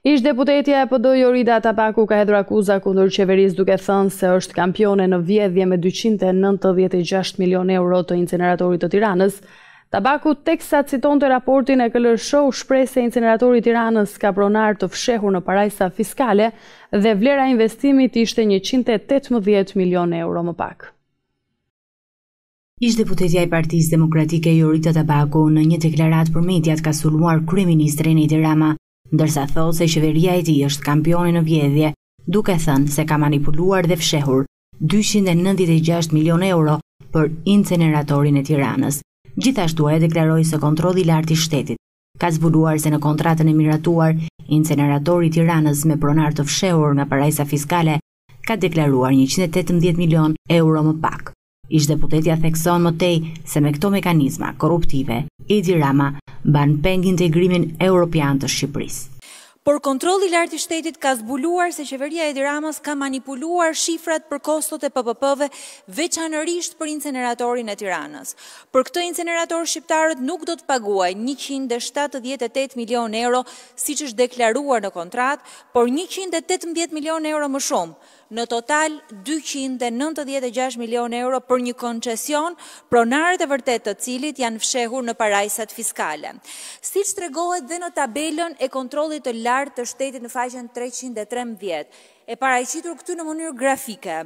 Ish-deputetja e PD Jorida Tabaku ka hedhur akuza kundër qeverisë duke thënë se është kampione në vjedhje me 296 milion euro të inceneratorit të Tiranës. Tabaku, teksa citonte raportin e KL Show, shpreh se inceneratori i Tiranës ka pronar të fshehur në parajsa fiskale dhe vlera e investimit ishte 118 milion euro më pak. Ish-deputetja e Partisë Demokratike Jorida Tabaku në një deklaratë për mediat ka sulmuar kryeministrin Edi Rama, ndërsa thotë se qeveria e tij është kampione në vjedhje, duke thënë se ka manipuluar dhe fshehur 296 milion euro për inceneratorin e Tiranës. Gjithashtu ai deklaroi se kontrolli i lartë i shtetit ka zbuluar se në kontratën e miratuar, inceneratori i Tiranës me pronar të fshehur nga parajsa fiskale ka deklaruar 118 milion euro më pak. Ish-deputetja thekson më tej se me këto mekanizma korruptive, Edi Rama mban peng integrimin evropian të Shqipërisë. Por kontrolli i lartë i shtetit ka zbuluar se qeveria e Edi Ramës ka manipuluar shifrat për kostot e PPP-ve, veçanërisht për inceneratorin e Tiranës. Për këtë incenerator shqiptarët nuk do të paguajnë 178 milion euro, siç është deklaruar në kontratë, por 118 milion euro më shumë. Në total 296 milion euro për një koncesion, pronarët e vërtet të cilit janë fshehur në parajsat fiskale. Siç tregohet dhe në tabelën e kontrollit të lartë të shtetit në faqen 313, e paraqitur këtu në mënyrë grafike.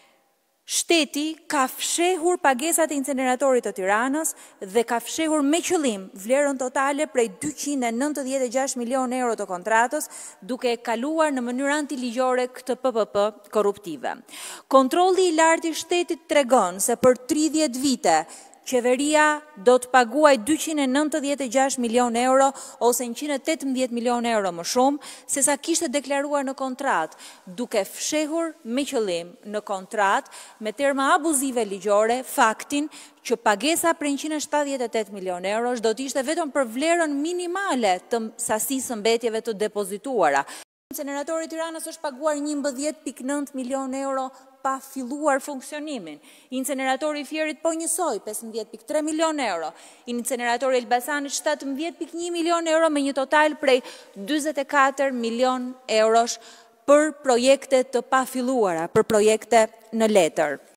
Shteti ka fshehur pagesat e inceneratorit të Tiranës dhe ka fshehur me qëllim vlerën totale prej 296 milion euro të kontratës, duke e kaluar në mënyrë antiligjore këtë PPP korruptive. Kontrolli i lartë i shtetit tregon se për 30 vite qeveria do të paguaj 296 milion euro ose 118 milion euro më shumë se sa kishte deklaruar në kontratë, duke fshehur me qëllim në kontratë me terma abuzive ligjore faktin që pagesa për 178 milion euro do të ishte vetëm për vlerën minimale të sasisë mbetjeve të depozituara. Inceneratori i Tiranës është paguar 11.9 milion euro pa filluar funksionimin. Inceneratori i Fierit po njësoj 15.3 milion euro. Inceneratori i Elbasanit 17.1 milion euro me një total prej 24 milion eurosh për projekte të pa filluara, për projekte në letër.